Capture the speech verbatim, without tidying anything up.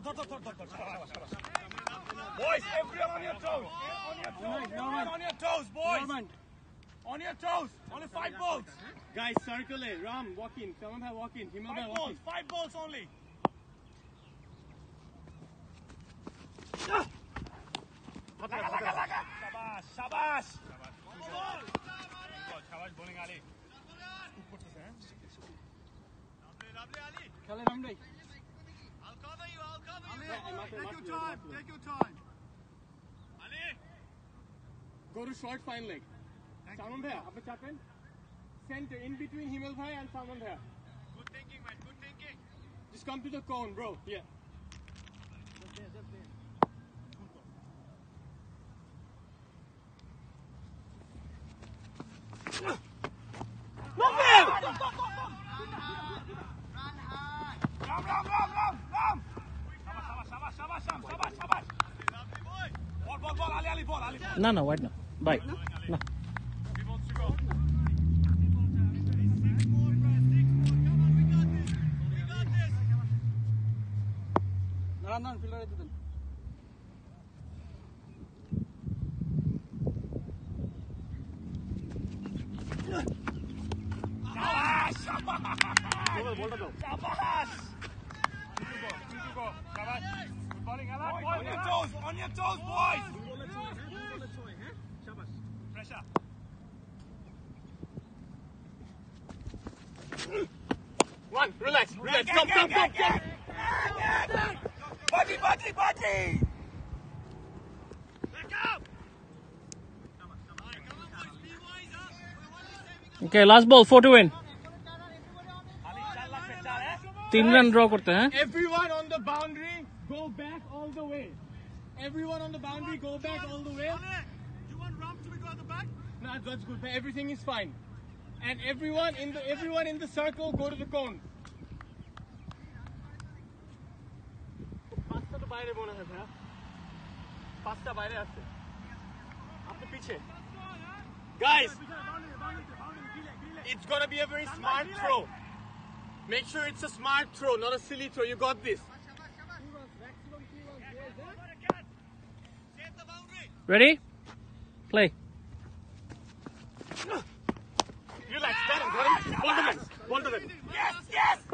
Boys, everyone on your toes. On your toes. On your toes, boys. On your toes. Only five balls. Guys, circle it. Ram, walk in. Someone have walk in. Himal Five walk balls. in. Five balls only. Shabash. Shabash. Shabash bowling Ali. I'll cover you, I'll cover you. Ali, take your time, take your time. Ali! Go to short fine leg. Salman bhai, apne chapen. Center, in between Himal bhai and Salman bhai. Good thinking, man, good thinking. Just come to the cone, bro. Yeah. Ram, Ram, Ram, Ram, Ram. Shabash, shabash, shabash, shabash, shabash, shabash. Lovely boy. Ball, ball, ball, Ali, Ali, ball, Ali. No, no, wait, no. Bye. No. He wants to go. Six more, bro, six more. Come on, we got this. We got this. Run, run, fielder it then. Shabash, shabash. Shabash. Two to go, two to go. Shabash. Good bowling, Alan. On your toes, on your toes, boys. Pressure. One, relax, relax. Gang, Come, gang, come, gang, come, come. gang, gang. Buddy, buddy, buddy. Let go. Come on, come on. Come on, boys. Be wise, huh? We're only saving Okay, last ball, four to win. Ali, chal lag pe chal, eh? तीन run draw करते हैं. Everyone on the boundary, go back all the way. Everyone on the boundary, go back all the way. Ali, do you want Ram to go at the back? No, that's good. Everything is fine. And everyone in the everyone in the circle, go to the cone. পাঁচটা তো বাইরে মনে হয় ভাই. পাঁচটা বাইরে আছে. আপনি পিছে. Guys, it's gonna be a very smart throw. Make sure it's a smart throw, not a silly throw. You got this. Save the boundary. Ready? Play. Relax, got him, got him. Ball to them, ball to them. Yes, yes.